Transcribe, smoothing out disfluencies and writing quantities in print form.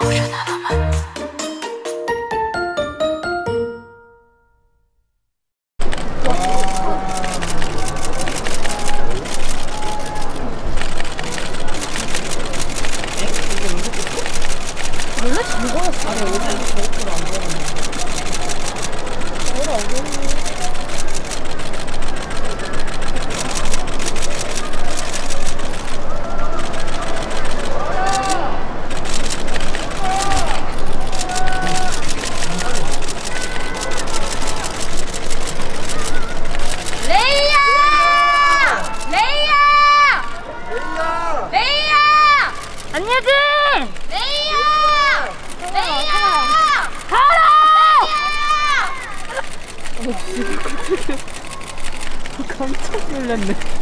원래 즐거웠어. 아니, 어제 저렇게 안 보였는데. 뭐라 어려워. 안녕하세요. 레이야! 레이야! 가라! 깜짝 놀랐네.